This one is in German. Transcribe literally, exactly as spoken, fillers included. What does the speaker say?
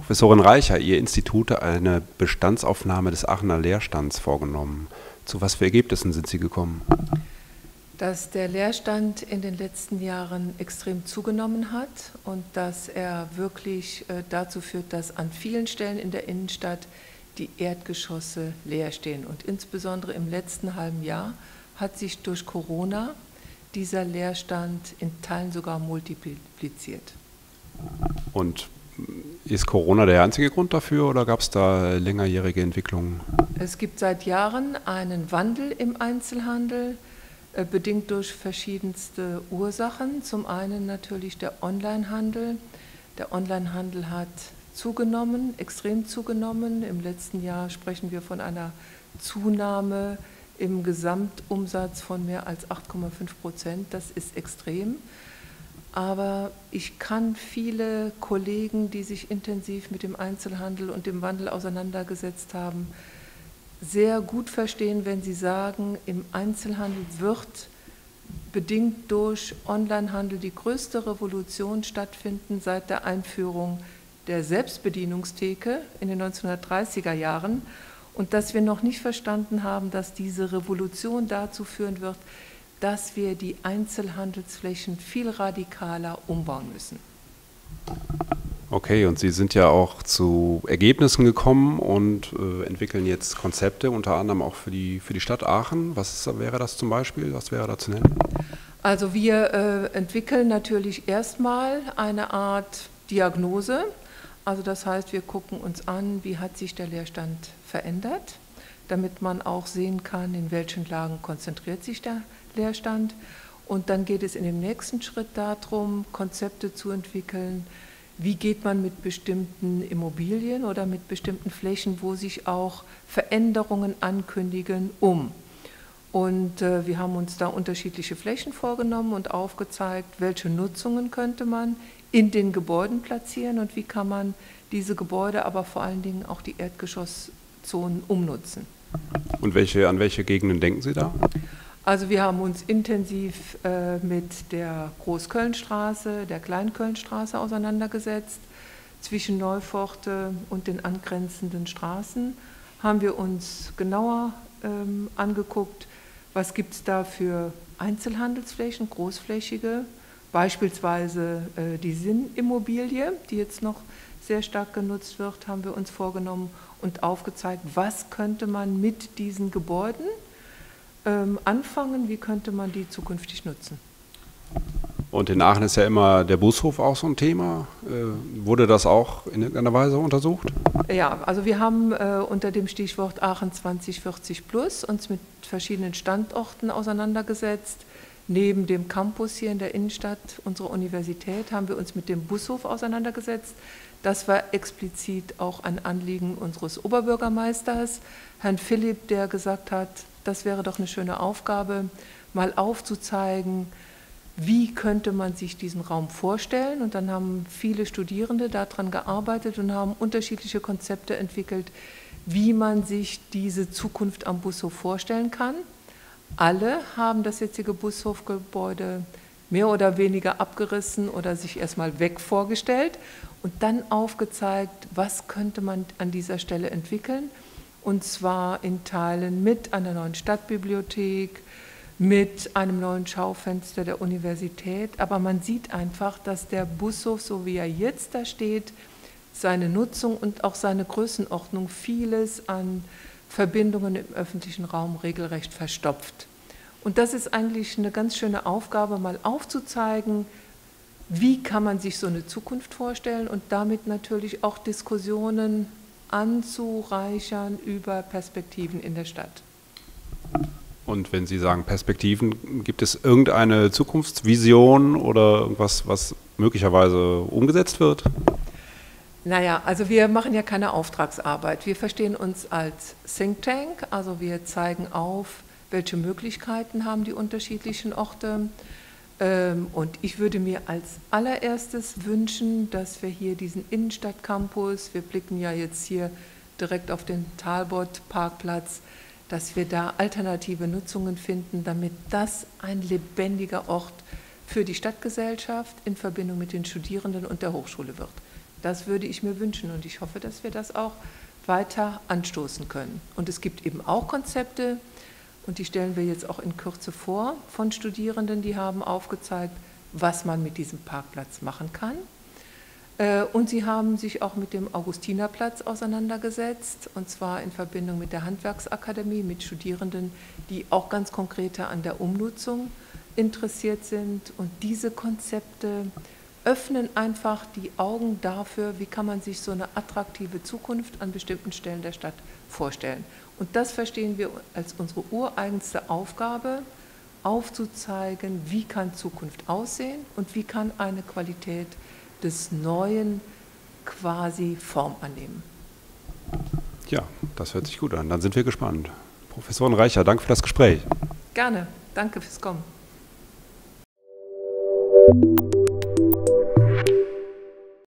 Professorin Reicher, Ihr Institut hat eine Bestandsaufnahme des Aachener Leerstands vorgenommen. Zu was für Ergebnissen sind Sie gekommen? Dass der Leerstand in den letzten Jahren extrem zugenommen hat und dass er wirklich äh, dazu führt, dass an vielen Stellen in der Innenstadt die Erdgeschosse leer stehen. Und insbesondere im letzten halben Jahr hat sich durch Corona dieser Leerstand in Teilen sogar multipliziert. Und ist Corona der einzige Grund dafür oder gab es da längerjährige Entwicklungen? Es gibt seit Jahren einen Wandel im Einzelhandel, äh, bedingt durch verschiedenste Ursachen. Zum einen natürlich der Onlinehandel. Der Onlinehandel hat zugenommen, extrem zugenommen. Im letzten Jahr sprechen wir von einer Zunahme im Gesamtumsatz von mehr als acht Komma fünf Prozent. Das ist extrem. Aber ich kann viele Kollegen, die sich intensiv mit dem Einzelhandel und dem Wandel auseinandergesetzt haben, sehr gut verstehen, wenn sie sagen, im Einzelhandel wird bedingt durch Onlinehandel die größte Revolution stattfinden seit der Einführung der Selbstbedienungstheke in den neunzehnhundertdreißiger Jahren und dass wir noch nicht verstanden haben, dass diese Revolution dazu führen wird, dass wir die Einzelhandelsflächen viel radikaler umbauen müssen. Okay, und Sie sind ja auch zu Ergebnissen gekommen und äh, entwickeln jetzt Konzepte, unter anderem auch für die, für die Stadt Aachen. Was wäre das zum Beispiel? Was wäre da zu nennen? Also wir äh, entwickeln natürlich erstmal eine Art Diagnose. Also das heißt, wir gucken uns an, wie hat sich der Leerstand verändert, damit man auch sehen kann, in welchen Lagen konzentriert sich der Leerstand. Und dann geht es in dem nächsten Schritt darum, Konzepte zu entwickeln, wie geht man mit bestimmten Immobilien oder mit bestimmten Flächen, wo sich auch Veränderungen ankündigen, um. Und äh, wir haben uns da unterschiedliche Flächen vorgenommen und aufgezeigt, welche Nutzungen könnte man in den Gebäuden platzieren und wie kann man diese Gebäude, aber vor allen Dingen auch die Erdgeschosszonen umnutzen. Und welche, an welche Gegenden denken Sie da? Also wir haben uns intensiv äh, mit der Großkölnstraße, der Kleinkölnstraße auseinandergesetzt. Zwischen Neupforte und den angrenzenden Straßen haben wir uns genauer ähm, angeguckt, was gibt es da für Einzelhandelsflächen, großflächige, beispielsweise äh, die Sinnimmobilie, die jetzt noch sehr stark genutzt wird, haben wir uns vorgenommen und aufgezeigt, was könnte man mit diesen Gebäuden ähm, anfangen, wie könnte man die zukünftig nutzen. Und in Aachen ist ja immer der Bushof auch so ein Thema. Äh, wurde das auch in irgendeiner Weise untersucht? Ja, also wir haben äh, unter dem Stichwort Aachen zwanzig vierzig plus uns mit verschiedenen Standorten auseinandergesetzt. Neben dem Campus hier in der Innenstadt unserer Universität haben wir uns mit dem Bushof auseinandergesetzt. Das war explizit auch ein Anliegen unseres Oberbürgermeisters, Herrn Philipp, der gesagt hat, das wäre doch eine schöne Aufgabe, mal aufzuzeigen, wie könnte man sich diesen Raum vorstellen. Und dann haben viele Studierende daran gearbeitet und haben unterschiedliche Konzepte entwickelt, wie man sich diese Zukunft am Bushof vorstellen kann. Alle haben das jetzige Bushofgebäude mehr oder weniger abgerissen oder sich erstmal weg vorgestellt und dann aufgezeigt, was könnte man an dieser Stelle entwickeln. Und zwar in Teilen mit einer neuen Stadtbibliothek, mit einem neuen Schaufenster der Universität. Aber man sieht einfach, dass der Bushof, so wie er jetzt da steht, seine Nutzung und auch seine Größenordnung vieles an Verbindungen im öffentlichen Raum regelrecht verstopft. Und das ist eigentlich eine ganz schöne Aufgabe, mal aufzuzeigen, wie kann man sich so eine Zukunft vorstellen und damit natürlich auch Diskussionen anzureichern über Perspektiven in der Stadt. Und wenn Sie sagen Perspektiven, gibt es irgendeine Zukunftsvision oder irgendwas, was möglicherweise umgesetzt wird? Naja, also wir machen ja keine Auftragsarbeit. Wir verstehen uns als Think Tank, also wir zeigen auf, welche Möglichkeiten haben die unterschiedlichen Orte. Und ich würde mir als allererstes wünschen, dass wir hier diesen Innenstadtcampus, wir blicken ja jetzt hier direkt auf den Talbot-Parkplatz, dass wir da alternative Nutzungen finden, damit das ein lebendiger Ort für die Stadtgesellschaft in Verbindung mit den Studierenden und der Hochschule wird. Das würde ich mir wünschen und ich hoffe, dass wir das auch weiter anstoßen können. Und es gibt eben auch Konzepte, und die stellen wir jetzt auch in Kürze vor, von Studierenden, die haben aufgezeigt, was man mit diesem Parkplatz machen kann. Und sie haben sich auch mit dem Augustinerplatz auseinandergesetzt, und zwar in Verbindung mit der Handwerksakademie, mit Studierenden, die auch ganz konkret an der Umnutzung interessiert sind. Und diese Konzepte öffnen einfach die Augen dafür, wie kann man sich so eine attraktive Zukunft an bestimmten Stellen der Stadt vorstellen. Und das verstehen wir als unsere ureigenste Aufgabe, aufzuzeigen, wie kann Zukunft aussehen und wie kann eine Qualität des Neuen quasi Form annehmen. Ja, das hört sich gut an. Dann sind wir gespannt. Professorin Reicher, danke für das Gespräch. Gerne, danke fürs Kommen.